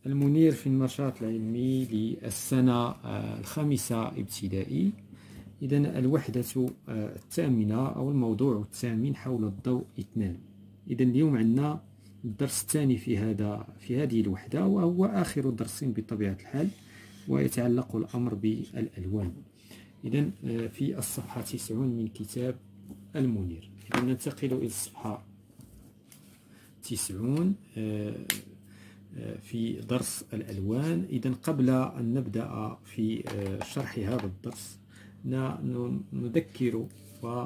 المنير في النشاط العلمي للسنة الخامسة ابتدائي. إذن الوحدة الثامنة أو الموضوع الثامن حول الضوء 2. إذن اليوم عندنا الدرس الثاني في هذه الوحدة، وهو آخر درس بطبيعة الحال، ويتعلق الأمر بالألوان. إذن في الصفحة 90 من كتاب المنير. إذن ننتقل إلى الصفحة 90 في درس الألوان. إذن قبل أن نبدأ في شرح هذا الدرس نذكر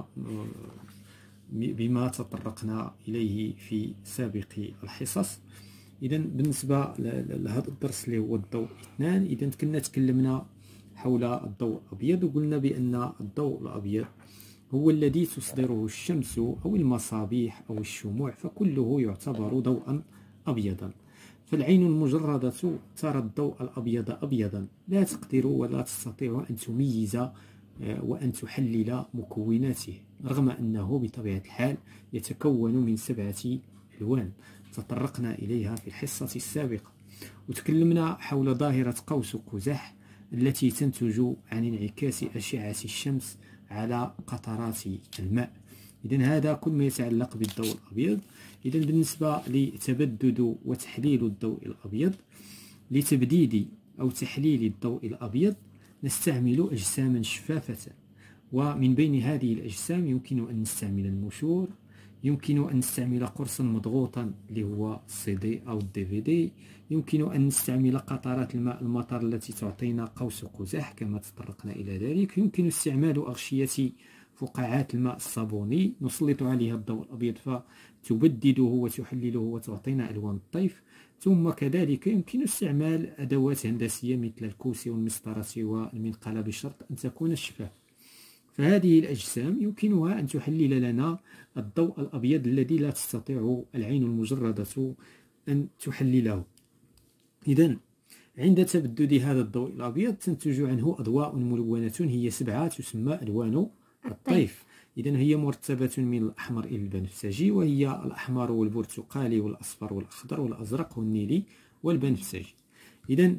بما تطرقنا إليه في سابق الحصص. إذن بالنسبة لهذا الدرس اللي هو الضوء 2، إذن كنا تكلمنا حول الضوء الأبيض، وقلنا بأن الضوء الأبيض هو الذي تصدره الشمس أو المصابيح أو الشموع، فكله يعتبر ضوءا أبيضا. فالعين المجردة ترى الضوء الأبيض أبيضا، لا تقدر ولا تستطيع أن تميز وأن تحلل مكوناته، رغم أنه بطبيعة الحال يتكون من 7 ألوان تطرقنا إليها في الحصة السابقة. وتكلمنا حول ظاهرة قوس قزح التي تنتج عن انعكاس أشعة الشمس على قطرات الماء. إذن هذا كل ما يتعلق بالضوء الأبيض. إذن بالنسبة لتبدد وتحليل الضوء الأبيض، لتبديد أو تحليل الضوء الأبيض نستعمل أجساما شفافة، ومن بين هذه الأجسام يمكن أن نستعمل المشور، يمكن أن نستعمل قرصا مضغوطا اللي هو السي أو DVD، يمكن أن نستعمل قطرات الماء المطر التي تعطينا قوس قزح كما تطرقنا إلى ذلك، يمكن استعمال أغشية فقاعات الماء الصابوني نسلط عليها الضوء الأبيض فتبدده وتحلله وتعطينا ألوان الطيف. ثم كذلك يمكن استعمال أدوات هندسية مثل الكوس والمسطرة والمنقلة بشرط أن تكون شفافة. فهذه الأجسام يمكنها أن تحلل لنا الضوء الأبيض الذي لا تستطيع العين المجردة أن تحلله. إذن عند تبدد هذا الضوء الأبيض تنتج عنه أضواء ملونة، هي 7 تسمى ألوان الطيف. إذن هي مرتبة من الأحمر إلى البنفسجي، وهي الأحمر والبرتقالي والأصفر والأخضر والأزرق والنيلي والبنفسجي. إذن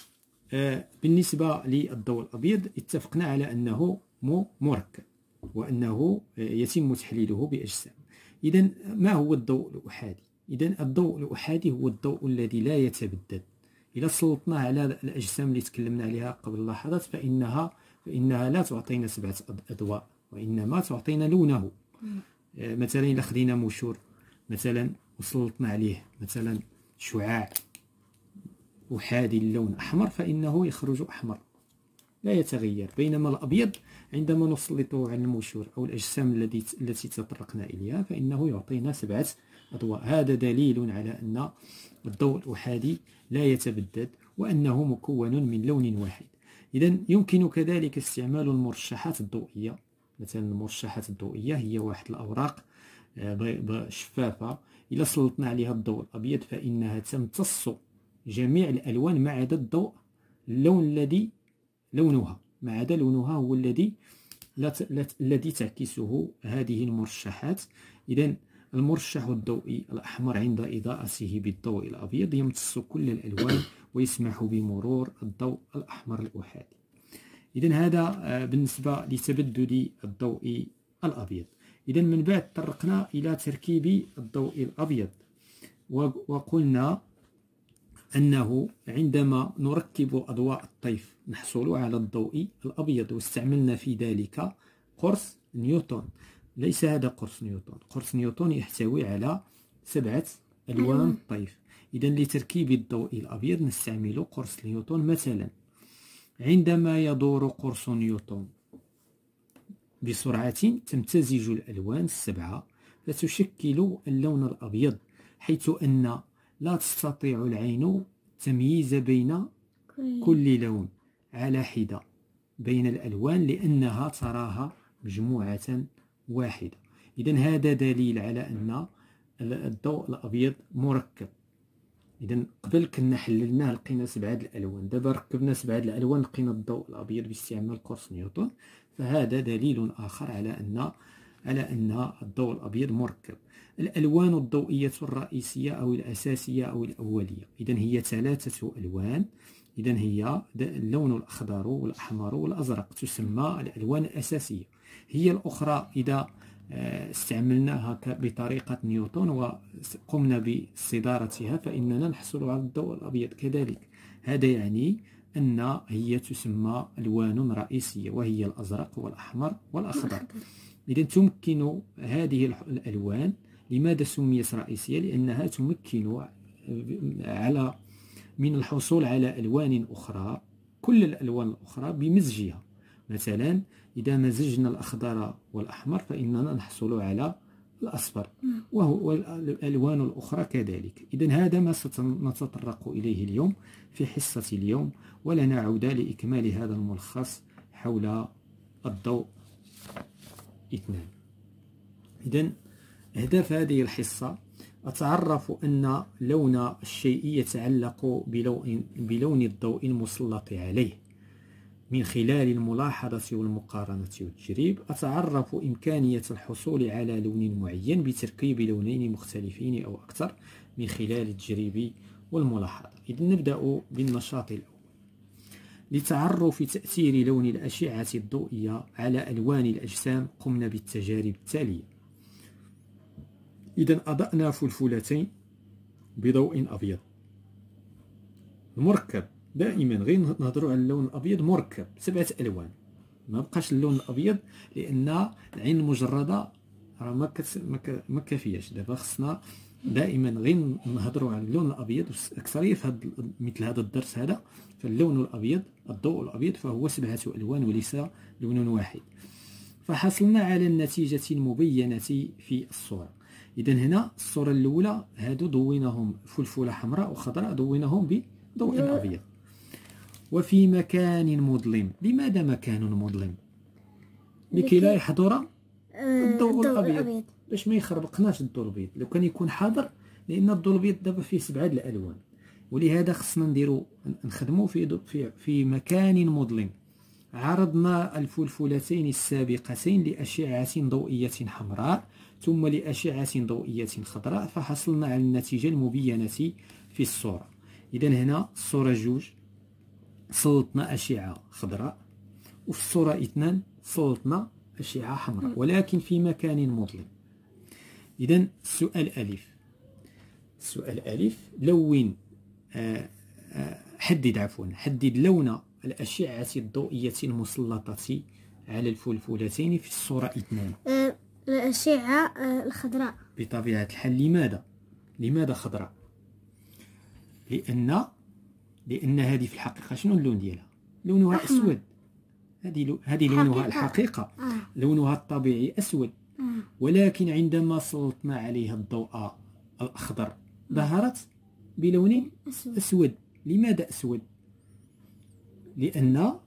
بالنسبة للضوء الأبيض اتفقنا على أنه مركب، وأنه يتم تحليله بأجسام. إذن ما هو الضوء الأحادي؟ إذن الضوء الأحادي هو الضوء الذي لا يتبدد. إذا سلطنا على الأجسام اللي تكلمنا عليها قبل لحظات فإنها لا تعطينا 7 أضواء، وإنما تعطينا لونه. مثلا إذا خدينا مشور مثلا وسلطنا عليه مثلا شعاع أحادي اللون أحمر، فإنه يخرج أحمر لا يتغير. بينما الأبيض عندما نسلطه على المشور أو الأجسام التي تطرقنا إليها فإنه يعطينا 7 أضواء. هذا دليل على أن الضوء الأحادي لا يتبدد، وأنه مكون من لون واحد. إذن يمكن كذلك استعمال المرشحات الضوئية. مثلا المرشحات الضوئية هي واحد الأوراق شفافة، إذا سلطنا عليها الضوء الأبيض فإنها تمتص جميع الألوان ما عدا اللون الذي لونها، ما عدا لونها هو الذي تعكسه هذه المرشحات. إذن المرشح الضوئي الأحمر عند إضاءته بالضوء الأبيض يمتص كل الألوان ويسمح بمرور الضوء الأحمر الأحادي. إذن هذا بالنسبة لتبدد الضوء الأبيض. إذن من بعد تطرقنا إلى تركيب الضوء الأبيض، وقلنا أنه عندما نركب أضواء الطيف نحصل على الضوء الأبيض، واستعملنا في ذلك قرص نيوتن. ليس هذا قرص نيوتن، قرص نيوتن يحتوي على 7 ألوان الطيف. إذن لتركيب الضوء الأبيض نستعمل قرص نيوتن. مثلا عندما يدور قرص نيوتن بسرعة تمتزج الألوان 7 فتشكل اللون الأبيض، حيث أن لا تستطيع العين تمييز بين كل لون على حدة بين الألوان، لأنها تراها مجموعة واحدة. إذن هذا دليل على أن الضوء الأبيض مركب. إذن قبل كنا حللناه لقينا 7 الألوان، دابا ركبنا 7 الألوان لقينا الضوء الأبيض باستعمال قرص نيوتن. فهذا دليل آخر على أن على أن الضوء الأبيض مركب. الألوان الضوئية الرئيسية أو الأساسية أو الأولية إذن هي 3 ألوان. إذن هي اللون الأخضر والأحمر والأزرق تسمى الألوان الأساسية. هي الأخرى إذا استعملناها بطريقة نيوتن وقمنا باستدارتها فإننا نحصل على الضوء الأبيض كذلك. هذا يعني أن هي تسمى ألوان رئيسية وهي الأزرق والأحمر والأخضر. إذا تمكن هذه الألوان، لماذا سميت رئيسية؟ لأنها تمكن من الحصول على ألوان أخرى، كل الألوان الأخرى بمزجها. مثلا إذا مزجنا الأخضر والأحمر فإننا نحصل على الأصفر، والألوان الأخرى كذلك. إذن هذا ما سنتطرق إليه اليوم في حصة اليوم، ولا نعود لإكمال هذا الملخص حول الضوء 2. إذن أهداف هذه الحصة: أتعرف أن لون الشيء يتعلق بلون الضوء المسلط عليه من خلال الملاحظة والمقارنة والتجريب. أتعرف إمكانية الحصول على لون معين بتركيب لونين مختلفين أو أكثر من خلال التجريب والملاحظة. إذن نبدأ بالنشاط الأول. لتعرف تأثير لون الأشعة الضوئية على ألوان الأجسام قمنا بالتجارب التالية. إذن أضأنا فلفلتين بضوء أبيض مركب. دائما غير نهضروا على اللون الأبيض مركب 7 ألوان، ما بقاش اللون الأبيض لأن العين المجردة راه ما كافياش. دابا خصنا دائما غير نهضروا على اللون الأبيض. أكثرية في مثل هذا الدرس هذا فاللون الأبيض، الضوء الأبيض، فهو 7 ألوان وليس لون واحد. فحصلنا على النتيجة المبينة في الصورة. إذن هنا الصورة الأولى هادو ضويناهم فلفلة حمراء وخضراء، ضويناهم بضوء أبيض وفي مكان مظلم. لماذا مكان مظلم؟ لكي لا يحضر الضوء الأبيض، باش ما يخربقناش الضوء الأبيض. لو كان يكون حاضر، لأن الضوء الأبيض دابا فيه 7 الألوان، ولهذا خصنا نخدموا في مكان مظلم. عرضنا الفلفلتين السابقتين لأشعة ضوئية حمراء ثم لأشعة ضوئية خضراء، فحصلنا على النتيجة المبينة في الصورة. إذن هنا الصورة 2 سلطنا أشعة خضراء، وفي الصورة 2 سلطنا أشعة حمراء، ولكن في مكان مظلم. إذن السؤال ألف لون حدد لون الأشعة الضوئية المسلطة على الفلفلتين في الصورة 2. الأشعة الخضراء. بطبيعة الحال. لماذا خضراء؟ لأن هذه في الحقيقة شنو اللون ديالها؟ لونها أسود. هذه لونها الحقيقة لونها الطبيعي أسود، ولكن عندما سلطنا عليها الضوء الأخضر ظهرت بلون أسود. لماذا أسود؟ لأن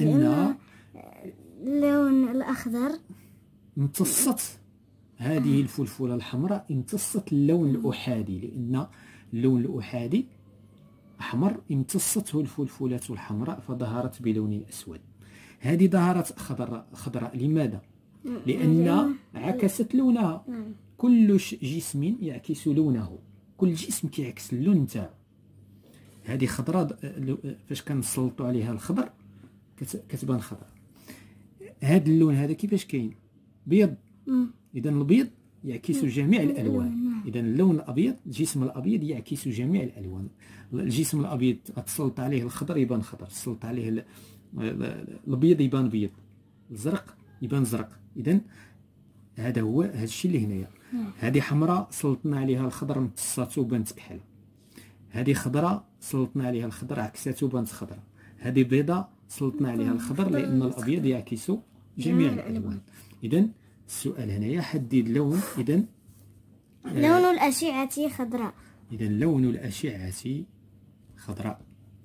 اللون الأخضر امتصت هذه الفلفلة الحمراء، امتصت اللون الأحادي، لأن اللون الأحادي أحمر امتصته الفلفلة الحمراء فظهرت بلون أسود. هذه ظهرت خضراء. لماذا؟ لأن عكست لونها. كل جسم يعكس لونه، كل جسم كيعكس اللون تاعو. هذه خضراء فاش كنسلطوا عليها الخضر كتبان خضراء. هذا اللون هذا كيفاش كاين؟ بيض. إذا البيض يعكس جميع الألوان. إذا اللون الأبيض، الجسم الأبيض يعكس جميع الألوان. الجسم الأبيض تسلط عليه الخضر يبان خضر، تسلط عليه الأبيض يبان بيض، الزرق يبان زرق. إذا هذا هو هذا الشيء اللي هنايا. هذه حمراء سلطنا عليها الخضر امتصاتو بانت كحل. هذه خضراء سلطنا عليها الخضر عكساتو بانت خضراء. هذه بيضاء سلطنا عليها الخضر لأن الأبيض يعكس جميع الألوان. إذا السؤال هنايا حدد لون. إذا لون الأشعة خضراء. إذا لون الأشعة خضراء.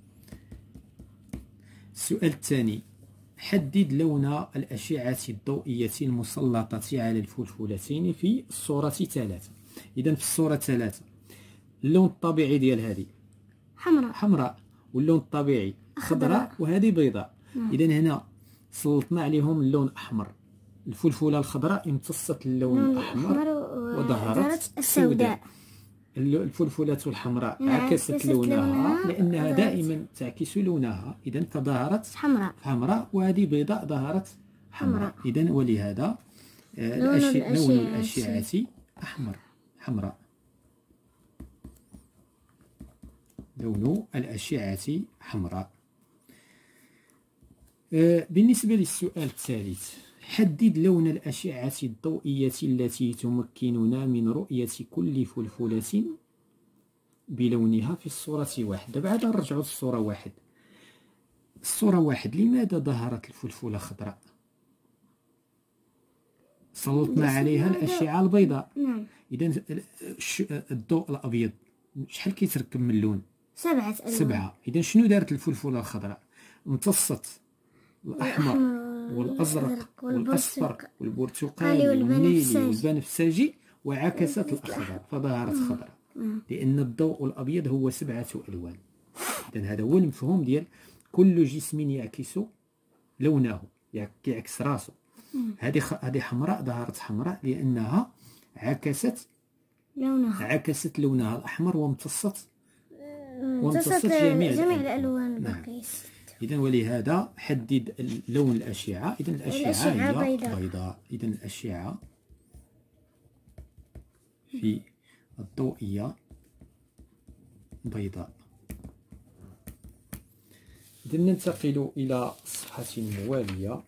السؤال الثاني حدد لون الأشعة الضوئية المسلطة على الفلفلتين في الصورة 3. إذا في الصورة 3 اللون الطبيعي ديال هذه حمراء، واللون الطبيعي خضراء، وهذه بيضاء. إذا هنا سلطنا عليهم اللون أحمر. الفلفله الخضراء امتصت اللون الاحمر وظهرت السوداء. الفلفله الحمراء عكست لونها لانها دائما تعكس لونها، اذا فظهرت حمراء، وهذه بيضاء ظهرت حمراء. اذا ولهذا لون الاشعه حمراء. لون الاشعه حمراء. بالنسبه للسؤال الثالث، حدد لون الأشعة الضوئية التي تمكننا من رؤية كل فلفلة بلونها في الصورة 1. دابا عاد نرجعوا للصورة 1. الصورة 1 لماذا ظهرت الفلفلة خضراء؟ سلطنا عليها الأشعة البيضاء. إذا الضوء الأبيض شحال كيتركب من لون؟ 7. إذا شنو دارت الفلفلة الخضراء؟ امتصت الأحمر والأزرق والأصفر والبرتقالي والنيلي والبنفسجي وعكست الأخضر فظهرت خضراء، لأن الضوء الأبيض هو 7 ألوان. إذن هذا هو المفهوم ديال كل جسم يعكس لونه، يعكس راسه. هذه حمراء، ظهرت حمراء لأنها عكست لونها الأحمر وامتصت جميع الألوان الباقية. إذن ولهذا حدد لون الأشعة. إذن الأشعة هي بيضاء. إذن الأشعة في الضوئية بيضاء. إذن ننتقل إلى الصفحة الموالية.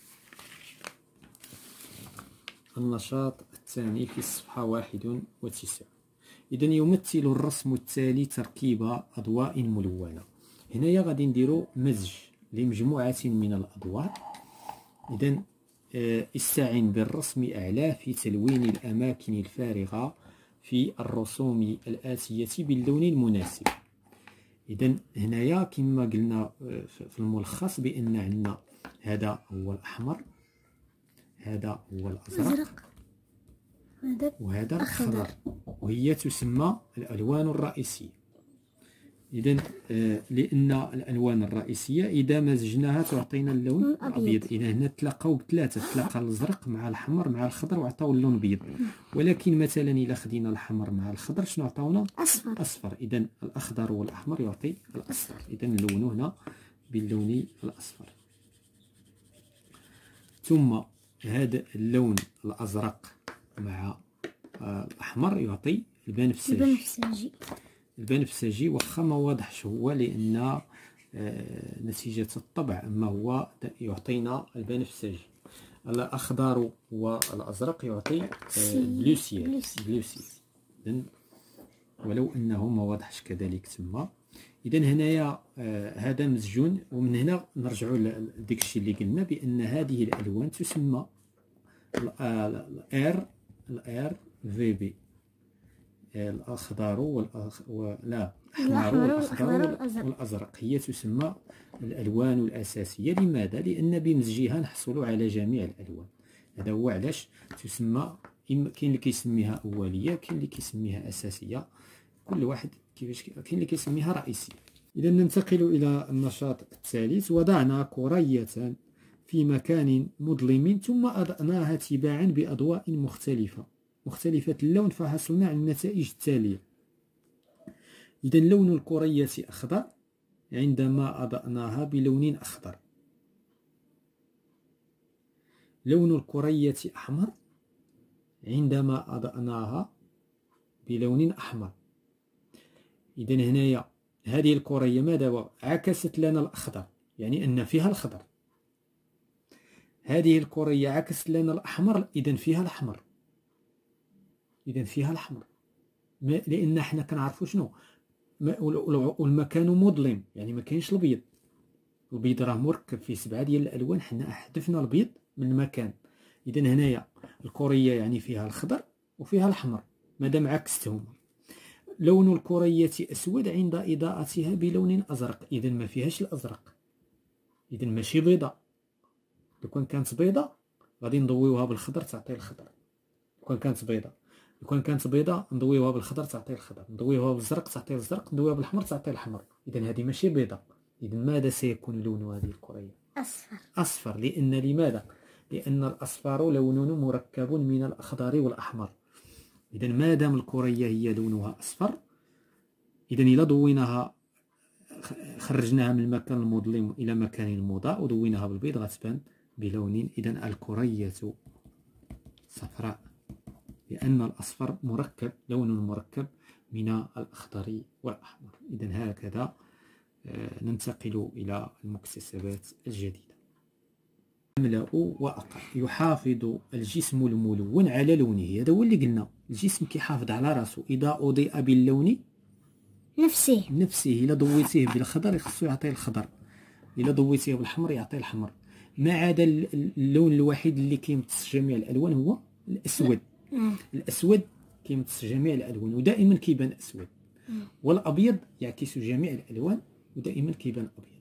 النشاط الثاني في الصفحة 91. إذن يمثل الرسم التالي تركيب أضواء ملونة. هنايا غادي نديرو مزج لمجموعة من الأضواء. إذن استعن بالرسم أعلاه في تلوين الأماكن الفارغة في الرسوم الآتية باللون المناسب. إذن هنايا كما قلنا في الملخص بأن عندنا هذا هو الأحمر، هذا هو الأزرق، وهذا الأخضر، وهي تسمى الألوان الرئيسية. إذن لأن الألوان الرئيسية إذا مزجناها تعطينا اللون الأبيض. إذا هنا تلاقاو بثلاثة، تلاقى الأزرق مع الأحمر مع الخضر وعطاو اللون الأبيض. ولكن مثلا إلا خدينا الأحمر مع الخضر شنو عطاونا؟ أصفر. إذن الأخضر والأحمر يعطي الأصفر. إذن نلونو هنا باللون الأصفر. ثم هذا اللون الأزرق مع الأحمر يعطي البنفسجي. واخا ما واضحش هو لأن نتيجة الطبع، أما هو يعطينا البنفسجي. الأخضر والأزرق يعطي بلوسيال. ولو أنه ما واضحش كذلك تما. إذن هنايا هذا مزجون، ومن هنا نرجعوا لديك الشيء اللي قلنا بأن هذه الألوان تسمى الار في بي. الأخضر الأحمر والأزرق هي تسمى الألوان الأساسية. لماذا؟ لأن بمزجها نحصل على جميع الألوان. هذا هو علاش تسمى. كاين اللي كيسميها أولية، كاين اللي كيسميها أساسية، كل واحد كيفاش. كاين اللي كيسميها رئيسية. إذا ننتقل إلى النشاط الثالث. وضعنا كرية في مكان مظلم ثم أضأناها تباعا بأضواء مختلفة اللون فحصلنا على النتائج التالية. إذا لون الكرية أخضر عندما أضأناها بلون أخضر. لون الكرية أحمر عندما أضأناها بلون أحمر. إذا هنايا هذه الكرية ماذا عكست لنا الأخضر، يعني أن فيها الخضر. هذه الكرية عكست لنا الأحمر، إذا فيها الأحمر. لأن احنا كنعرفوا شنو والمكان مظلم، يعني ما كاينش البيض. البيض راه مركب فيه 7 ديال الألوان، حنا حذفنا البيض من المكان. إذا هنايا الكرية يعني فيها الخضر وفيها الأحمر مادام عكستهم. لون الكرية أسود عند إضاءتها بلون أزرق. إذا ما فيهاش الأزرق، إذا ماشي بيضاء. لو كانت بيضاء غادي نضويوها بالخضر تعطي الخضر. لو كانت بيضاء نضويوها بالخضر تعطي الخضر، نضويوها بالزرق تعطي الزرق، ندويوها بالأحمر تعطي الأحمر. إذا هذه ماشي بيضاء. إذا ماذا سيكون لون هذه الكرية؟ أصفر. لأن لماذا؟ لأن الأصفر لون مركب من الأخضر والأحمر. إذا ما دام الكرية هي لونها أصفر، إذا إلا ضويناها خرجناها من المكان المظلم إلى مكان مضاء وضويناها بالبيض غتبان بلون. إذا الكرية صفراء لأن الأصفر مركب، لون مركب من الأخضر والأحمر. إذا هكذا ننتقل إلى المكتسبات الجديدة. أملأ وأقرأ. يحافظ الجسم الملون على لونه. هذا هو اللي قلنا، الجسم كيحافظ على راسه إذا أضيء باللون نفسه. إلا ضويتيه بالخضر خصو يعطي الخضر، إلا ضويتيه بالحمر يعطي الحمر، ما عدا اللون الوحيد اللي كيمتص جميع الألوان هو الأسود. الأسود كيمتص جميع الألوان ودائما كيبان أسود، والأبيض يعكس جميع الألوان ودائما كيبان أبيض.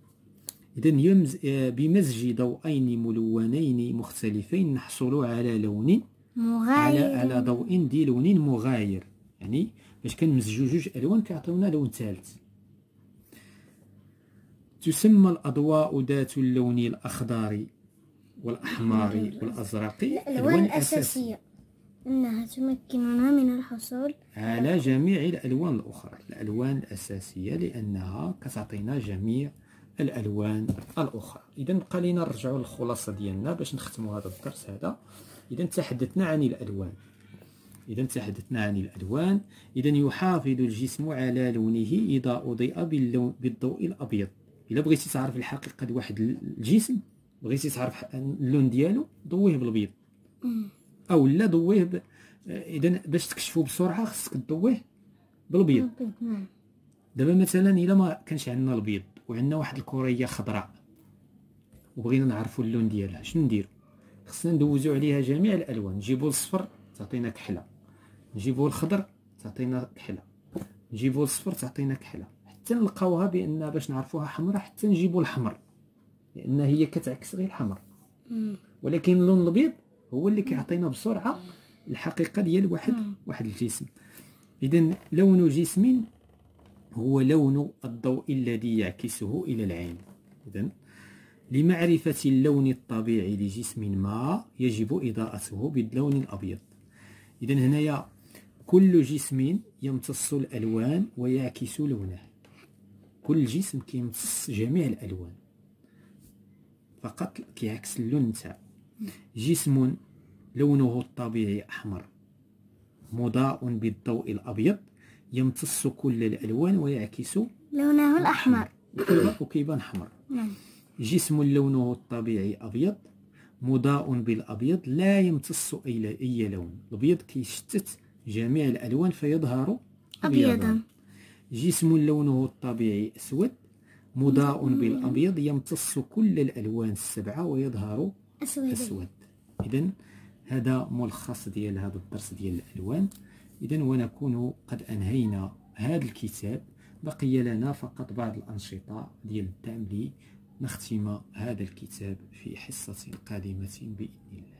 إذا بمزج ضوئين ملونين مختلفين نحصل على لون مغاير، على ضوء ذي لون مغاير. يعني باش كنمزجو جوج ألوان كيعطيونا لون ثالث. تسمى الأضواء ذات اللون الأخضر والأحمر والأزرق الألوان الأساسية، إنها تمكننا من الحصول على جميع الألوان الأخرى. الألوان الأساسية لأنها كتعطينا جميع الألوان الأخرى. إذا بقى لينا نرجعوا للخلاصة ديالنا باش نختموا هذا الدرس هذا. إذا تحدثنا عن الألوان. إذا يحافظ الجسم على لونه إذا أضيء بالضوء الأبيض. إلا بغيتي تعرف الحقيقة ديال واحد الجسم، بغيتي تعرف اللون ديالو، ضويه بالبيض أو لا ضويه إذا باش تكشفو بسرعة خصك تضويه بالبيض. دابا مثلا إلا ما كانش عندنا البيض وعندنا واحد الكرية خضراء وبغينا نعرفوا اللون ديالها، شنو نديرو؟ خصنا ندوزو عليها جميع الألوان. نجيبو الصفر تعطينا كحلة، نجيبو الخضر تعطينا كحلة، نجيبو الصفر تعطينا كحلة، حتى نلقاوها بأن باش نعرفوها حمراء حتى نجيبو الحمر لأن هي كتعكس غير الحمر. ولكن اللون الأبيض هو اللي كيعطينا بسرعة الحقيقة ديال واحد الجسم. إذن لون جسم هو لون الضوء الذي يعكسه إلى العين. إذن لمعرفة اللون الطبيعي لجسم ما يجب إضاءته باللون الأبيض. إذن هنايا كل جسم يمتص الألوان ويعكس لونه. كل جسم كيمتص جميع الألوان فقط كيعكس اللون تاعو. جسم لونه الطبيعي أحمر مضاء بالضوء الأبيض يمتص كل الألوان ويعكس لونه الأحمر وكيبان حمر. جسم لونه الطبيعي أبيض مضاء بالأبيض لا يمتص أي لون. الأبيض كيشتت جميع الألوان فيظهر أبيضا. جسم لونه الطبيعي أسود مضاء بالأبيض يمتص كل الألوان السبعة ويظهر أسود. إذن هذا ملخص ديال هذا الدرس ديال الألوان. إذن ونكون قد أنهينا هذا الكتاب. بقي لنا فقط بعض الأنشطة ديال الدعم لنختم هذا الكتاب في حصة قادمة بإذن الله.